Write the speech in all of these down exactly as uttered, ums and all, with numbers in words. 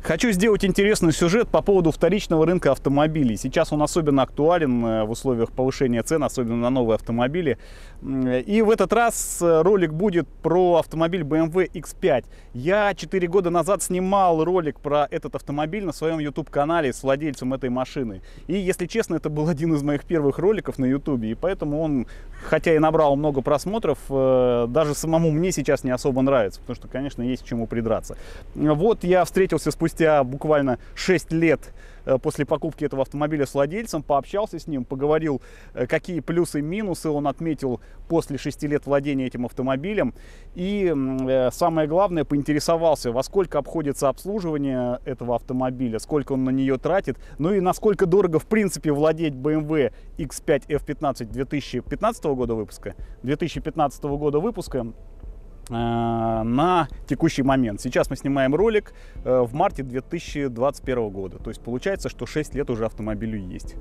Хочу сделать интересный сюжет по поводу вторичного рынка автомобилей. Сейчас он особенно актуален в условиях повышения цен, особенно на новые автомобили. И в этот раз ролик будет про автомобиль бэ эм вэ икс пять. Я четыре года назад снимал ролик про этот автомобиль на своем YouTube-канале с владельцем этой машины. И, если честно, это был один из моих первых роликов на YouTube. И поэтому он, хотя и набрал много просмотров, даже самому мне сейчас не особо нравится. Потому что, конечно, есть к чему придраться. Вот я встретился спустя Спустя буквально шесть лет после покупки этого автомобиля с владельцем, пообщался с ним, поговорил, какие плюсы и минусы он отметил после шести лет владения этим автомобилем. И самое главное, поинтересовался, во сколько обходится обслуживание этого автомобиля, сколько он на нее тратит, ну и насколько дорого в принципе владеть бэ эм вэ икс пять эф пятнадцать две тысячи пятнадцатого года выпуска. две тысячи пятнадцатого года выпуска. На текущий момент. Сейчас мы снимаем ролик в марте две тысячи двадцать первого года. То есть получается, что шесть лет уже автомобилю есть.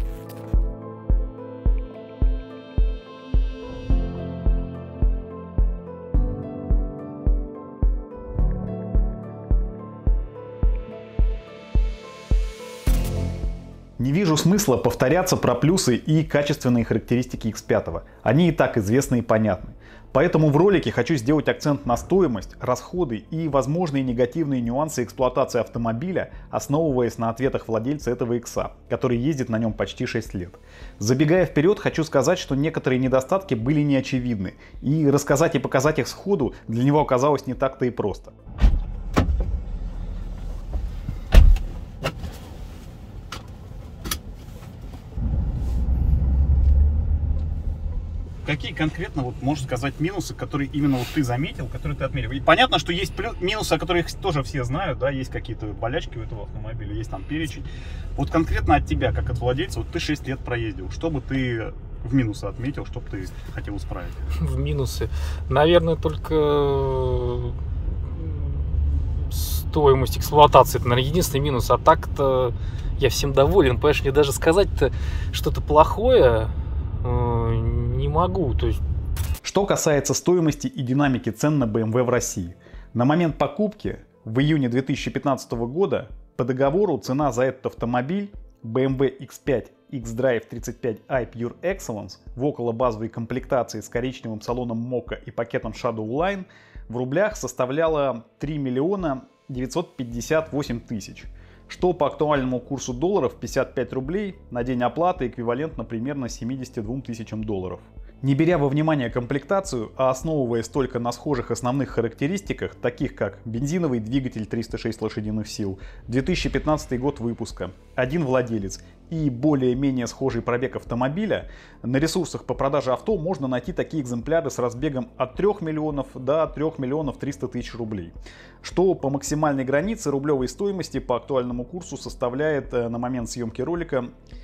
Не вижу смысла повторяться про плюсы и качественные характеристики икс пять. Они и так известны и понятны. Поэтому в ролике хочу сделать акцент на стоимость, расходы и возможные негативные нюансы эксплуатации автомобиля, основываясь на ответах владельца этого икса, который ездит на нем почти шесть лет. Забегая вперед, хочу сказать, что некоторые недостатки были неочевидны, и рассказать и показать их сходу для него оказалось не так-то и просто. Какие конкретно, вот, можешь сказать, минусы, которые именно вот ты заметил, которые ты отметил? И понятно, что есть плюс, минусы, о которых тоже все знают, да, есть какие-то болячки у этого автомобиля, есть там перечень. Вот конкретно от тебя, как от владельца, вот ты шесть лет проездил, что бы ты в минусы отметил, что бы ты хотел исправить? В минусы? Наверное, только стоимость эксплуатации, это, наверное, единственный минус, а так-то я всем доволен, понимаешь, мне даже сказать-то что-то плохое не могу. То есть... Что касается стоимости и динамики цен на бэ эм вэ в России. На момент покупки в июне две тысячи пятнадцатого года по договору цена за этот автомобиль бэ эм вэ икс пять X-Drive тридцать пять i Pure Excellence в околобазовой комплектации с коричневым салоном Mocha и пакетом Shadow Line в рублях составляла три миллиона девятьсот пятьдесят восемь тысяч. Что по актуальному курсу долларов пятьдесят пять рублей на день оплаты эквивалентно примерно семидесяти двум тысячам долларов. Не беря во внимание комплектацию, а основываясь только на схожих основных характеристиках, таких как бензиновый двигатель триста шесть лошадиных сил, две тысячи пятнадцатый год выпуска, один владелец и более-менее схожий пробег автомобиля, на ресурсах по продаже авто можно найти такие экземпляры с разбегом от трёх миллионов до трёх миллионов триста тысяч рублей, что по максимальной границе рублевой стоимости по актуальному курсу составляет на момент съемки ролика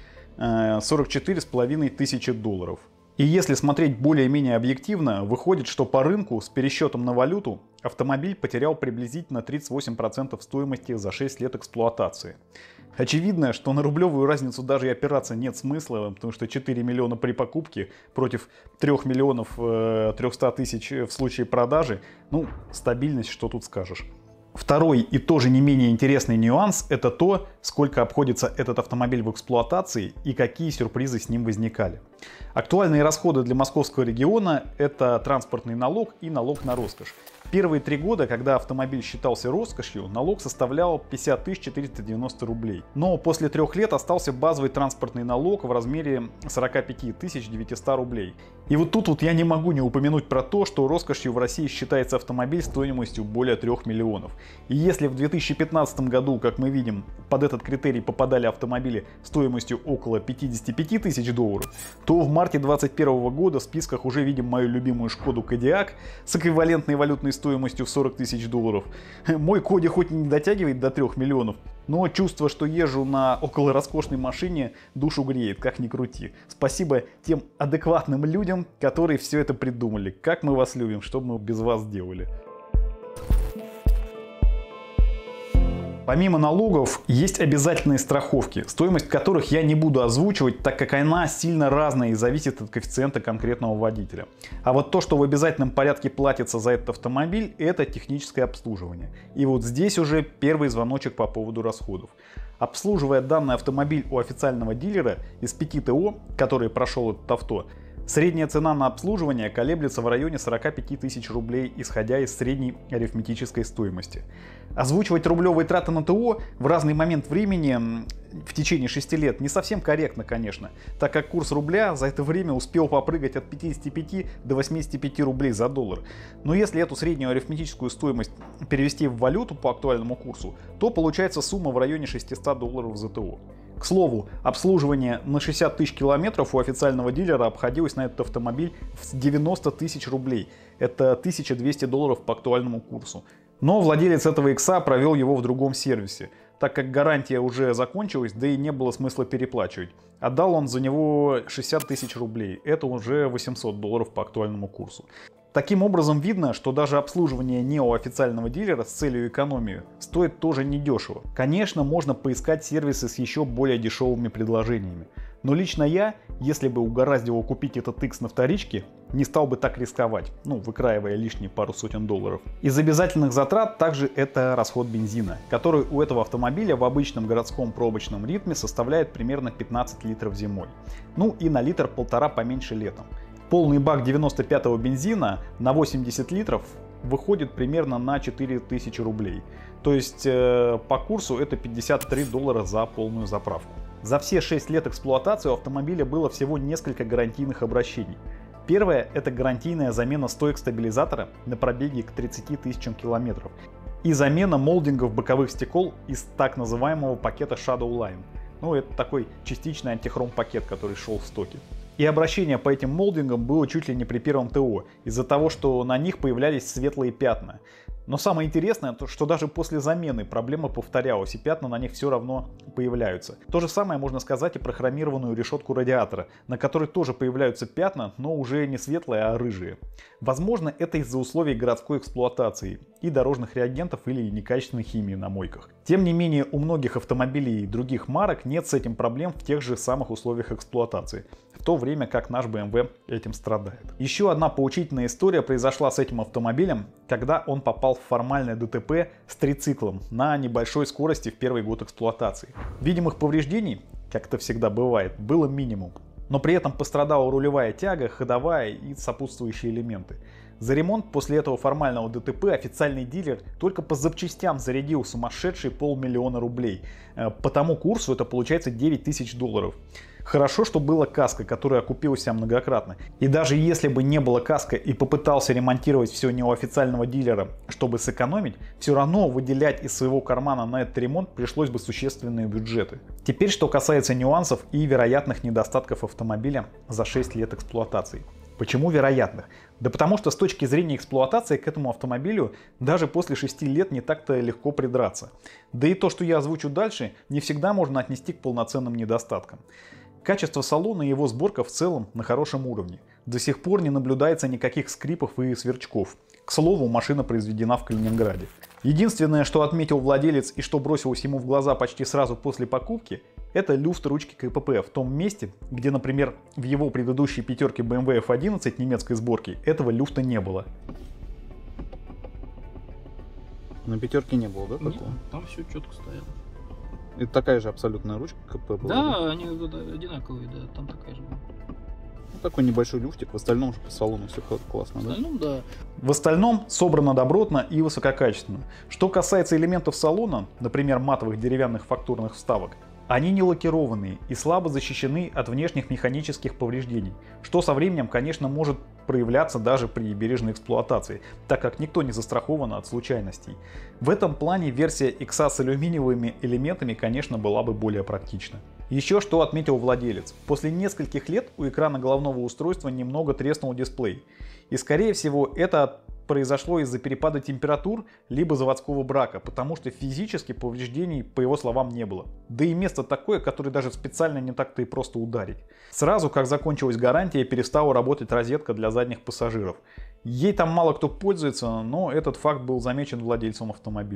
сорок четыре с половиной тысячи долларов. И если смотреть более-менее объективно, выходит, что по рынку с пересчетом на валюту автомобиль потерял приблизительно тридцать восемь процентов стоимости за шесть лет эксплуатации. Очевидно, что на рублевую разницу даже и опираться нет смысла, потому что четыре миллиона при покупке против трёх миллионов трёхсот тысяч в случае продажи, ну, стабильность, что тут скажешь. Второй и тоже не менее интересный нюанс – это то, сколько обходится этот автомобиль в эксплуатации и какие сюрпризы с ним возникали. Актуальные расходы для московского региона – это транспортный налог и налог на роскошь. Первые три года, когда автомобиль считался роскошью, налог составлял пятьдесят тысяч четыреста девяносто рублей. Но после трех лет остался базовый транспортный налог в размере сорок пять тысяч девятьсот рублей. И вот тут вот я не могу не упомянуть про то, что роскошью в России считается автомобиль стоимостью более трёх миллионов. И если в две тысячи пятнадцатом году, как мы видим, под этот критерий попадали автомобили стоимостью около пятидесяти пяти тысяч долларов, то в марте две тысячи двадцать первого года в списках уже видим мою любимую Шкоду Кодиак с эквивалентной валютной стоимостью в сорок тысяч долларов. Мой Коди хоть и не дотягивает до трёх миллионов, но чувство, что езжу на около роскошной машине, душу греет, как ни крути. Спасибо тем адекватным людям, которые все это придумали. Как мы вас любим, что бы мы без вас делали. Помимо налогов, есть обязательные страховки, стоимость которых я не буду озвучивать, так как она сильно разная и зависит от коэффициента конкретного водителя. А вот то, что в обязательном порядке платится за этот автомобиль, это техническое обслуживание. И вот здесь уже первый звоночек по поводу расходов. Обслуживая данный автомобиль у официального дилера из пяти ТО, который прошел этот авто, средняя цена на обслуживание колеблется в районе сорока пяти тысяч рублей, исходя из средней арифметической стоимости. Озвучивать рублевые траты на ТО в разный момент времени в течение шести лет не совсем корректно, конечно, так как курс рубля за это время успел попрыгать от пятидесяти пяти до восьмидесяти пяти рублей за доллар. Но если эту среднюю арифметическую стоимость перевести в валюту по актуальному курсу, то получается сумма в районе шестисот долларов за ТО. К слову, обслуживание на шестьдесят тысяч километров у официального дилера обходилось на этот автомобиль в девяносто тысяч рублей. Это тысяча двести долларов по актуальному курсу. Но владелец этого икса провел его в другом сервисе, так как гарантия уже закончилась, да и не было смысла переплачивать. Отдал он за него шестьдесят тысяч рублей, это уже восемьсот долларов по актуальному курсу. Таким образом видно, что даже обслуживание не у официального дилера с целью экономии стоит тоже недешево. Конечно, можно поискать сервисы с еще более дешевыми предложениями. Но лично я, если бы угораздило купить этот X на вторичке, не стал бы так рисковать, ну, выкраивая лишние пару сотен долларов. Из обязательных затрат также это расход бензина, который у этого автомобиля в обычном городском пробочном ритме составляет примерно пятнадцать литров зимой. Ну и на литр-полтора поменьше летом. Полный бак девяносто пятого бензина на восемьдесят литров выходит примерно на четыре тысячи рублей. То есть э, по курсу это пятьдесят три доллара за полную заправку. За все шесть лет эксплуатации у автомобиля было всего несколько гарантийных обращений. Первое – это гарантийная замена стоек стабилизатора на пробеге к тридцати тысячам километров и замена молдингов боковых стекол из так называемого пакета Shadow Line. Ну, это такой частичный антихром пакет, который шел в стоке. И обращение по этим молдингам было чуть ли не при первом ТО, из-за того, что на них появлялись светлые пятна. Но самое интересное, что даже после замены проблема повторялась, и пятна на них все равно появляются. То же самое можно сказать и про хромированную решетку радиатора, на которой тоже появляются пятна, но уже не светлые, а рыжие. Возможно, это из-за условий городской эксплуатации и дорожных реагентов или некачественной химии на мойках. Тем не менее, у многих автомобилей других марок нет с этим проблем в тех же самых условиях эксплуатации, в то время как наш бэ эм вэ этим страдает. Еще одна поучительная история произошла с этим автомобилем, когда он попал в формальное ДТП с трициклом на небольшой скорости в первый год эксплуатации. Видимых повреждений, как это всегда бывает, было минимум. Но при этом пострадала рулевая тяга, ходовая и сопутствующие элементы. За ремонт после этого формального ДТП официальный дилер только по запчастям зарядил сумасшедшие полмиллиона рублей. По тому курсу это получается девять тысяч долларов. Хорошо, что была каска, которая окупилась многократно. И даже если бы не было каска и попытался ремонтировать все не у официального дилера, чтобы сэкономить, все равно выделять из своего кармана на этот ремонт пришлось бы существенные бюджеты. Теперь, что касается нюансов и вероятных недостатков автомобиля за шесть лет эксплуатации. Почему вероятных? Да потому что с точки зрения эксплуатации к этому автомобилю даже после шести лет не так-то легко придраться. Да и то, что я озвучу дальше, не всегда можно отнести к полноценным недостаткам. Качество салона и его сборка в целом на хорошем уровне. До сих пор не наблюдается никаких скрипов и сверчков. К слову, машина произведена в Калининграде. Единственное, что отметил владелец и что бросилось ему в глаза почти сразу после покупки, это люфт ручки КПП в том месте, где, например, в его предыдущей пятерке бэ эм вэ эф одиннадцать немецкой сборки этого люфта не было. На пятерке не было, да? Нет, такого? там все четко стояло. Это такая же абсолютная ручка КПП была? Да, они одинаковые, да, там такая же была. Ну, такой небольшой люфтик, в остальном же по салону все классно, В да? остальном, да. В остальном собрано добротно и высококачественно. Что касается элементов салона, например, матовых деревянных фактурных вставок, они не лакированные и слабо защищены от внешних механических повреждений, что со временем, конечно, может проявляться даже при бережной эксплуатации, так как никто не застрахован от случайностей. В этом плане версия X с алюминиевыми элементами, конечно, была бы более практична. Еще что отметил владелец. После нескольких лет у экрана головного устройства немного треснул дисплей. И скорее всего это произошло из-за перепада температур либо заводского брака, потому что физически повреждений, по его словам, не было. Да и место такое, которое даже специально не так-то и просто ударить. Сразу как закончилась гарантия, перестала работать розетка для задних пассажиров. Ей там мало кто пользуется, но этот факт был замечен владельцем автомобиля.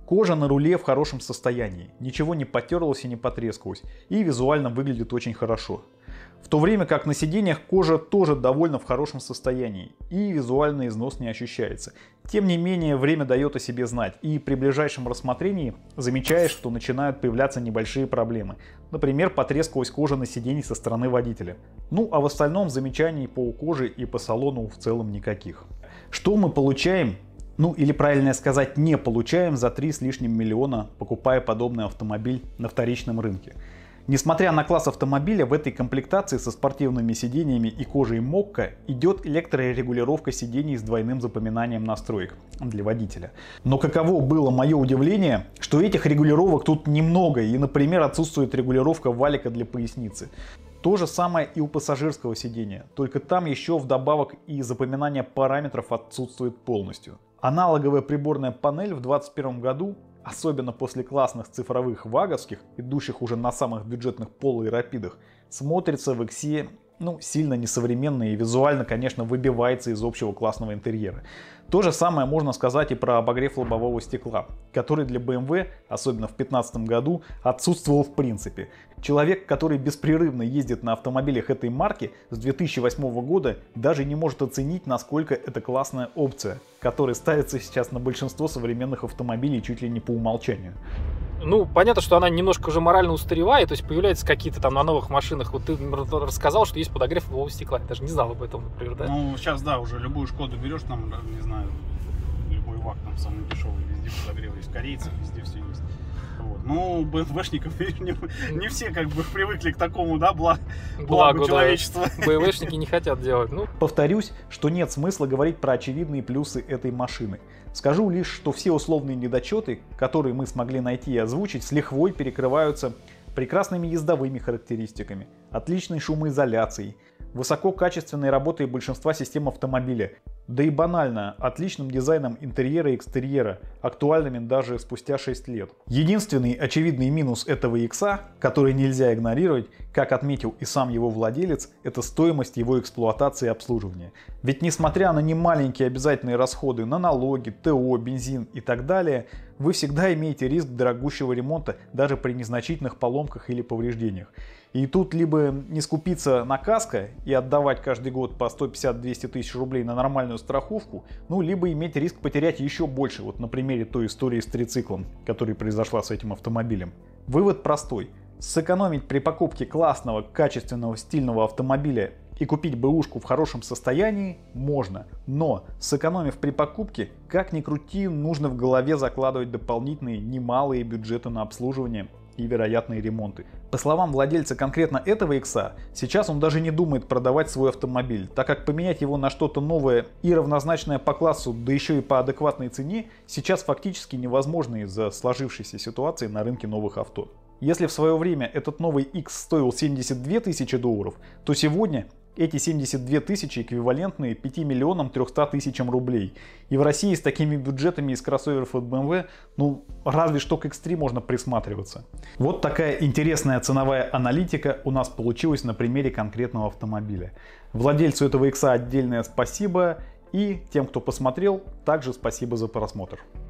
Кожа на руле в хорошем состоянии, ничего не потерлось и не потрескалось, и визуально выглядит очень хорошо. В то время как на сиденьях кожа тоже довольно в хорошем состоянии, и визуальный износ не ощущается. Тем не менее, время дает о себе знать, и при ближайшем рассмотрении замечаешь, что начинают появляться небольшие проблемы. Например, потрескалась кожа на сиденье со стороны водителя. Ну а в остальном замечаний по коже и по салону в целом никаких. Что мы получаем? Ну или правильно сказать, не получаем за три с лишним миллиона, покупая подобный автомобиль на вторичном рынке. Несмотря на класс автомобиля, в этой комплектации со спортивными сиденьями и кожей Мокка идет электрорегулировка сидений с двойным запоминанием настроек для водителя. Но каково было мое удивление, что этих регулировок тут немного, и, например, отсутствует регулировка валика для поясницы. То же самое и у пассажирского сидения, только там еще вдобавок и запоминание параметров отсутствует полностью. Аналоговая приборная панель в две тысячи двадцать первом году, особенно после классных цифровых ваговских, идущих уже на самых бюджетных Polo и Rapid'ах, смотрится в иксе ну, сильно несовременно и визуально, конечно, выбивается из общего классного интерьера. То же самое можно сказать и про обогрев лобового стекла, который для бэ эм вэ, особенно в две тысячи пятнадцатом году, отсутствовал в принципе. Человек, который беспрерывно ездит на автомобилях этой марки с две тысячи восьмого года, даже не может оценить, насколько это классная опция, которая ставится сейчас на большинство современных автомобилей чуть ли не по умолчанию. Ну, понятно, что она немножко уже морально устаревает, то есть появляются какие-то там на новых машинах. Вот ты рассказал, что есть подогрев лобового стекла. Я даже не знал об этом, например, да? Ну, сейчас, да, уже любую Шкоду берешь, там, не знаю, любой ВАК, там, самый дешевый, везде подогрев есть, корейцы, везде все есть. Вот. Ну, бэ эм вэ-шников не, не все как бы привыкли к такому, да, благу, благу человечества. Да. бэ эм вэ-шники не хотят делать. Ну. Повторюсь, что нет смысла говорить про очевидные плюсы этой машины. Скажу лишь, что все условные недочеты, которые мы смогли найти и озвучить, с лихвой перекрываются прекрасными ездовыми характеристиками, отличной шумоизоляцией, высококачественной работой большинства систем автомобиля, да и банально, отличным дизайном интерьера и экстерьера, актуальными даже спустя шесть лет. Единственный очевидный минус этого икса, который нельзя игнорировать, как отметил и сам его владелец, это стоимость его эксплуатации и обслуживания. Ведь несмотря на немаленькие обязательные расходы на налоги, ТО, бензин и так далее, вы всегда имеете риск дорогущего ремонта даже при незначительных поломках или повреждениях. И тут либо не скупиться на каско и отдавать каждый год по сто пятьдесят — двести тысяч рублей на нормальную страховку, ну либо иметь риск потерять еще больше, вот на примере той истории с трициклом, которая произошла с этим автомобилем. Вывод простой. Сэкономить при покупке классного, качественного, стильного автомобиля и купить бэушку в хорошем состоянии можно, но сэкономив при покупке, как ни крути, нужно в голове закладывать дополнительные немалые бюджеты на обслуживание и вероятные ремонты. По словам владельца конкретно этого икса, сейчас он даже не думает продавать свой автомобиль, так как поменять его на что-то новое и равнозначное по классу, да еще и по адекватной цене, сейчас фактически невозможно из-за сложившейся ситуации на рынке новых авто. Если в свое время этот новый X стоил семьдесят две тысячи долларов, то сегодня эти семьдесят две тысячи эквивалентны пяти миллионам трёхстам тысячам рублей. И в России с такими бюджетами из кроссоверов от бэ эм вэ, ну, разве что к икс три можно присматриваться. Вот такая интересная ценовая аналитика у нас получилась на примере конкретного автомобиля. Владельцу этого икса отдельное спасибо, и тем, кто посмотрел, также спасибо за просмотр.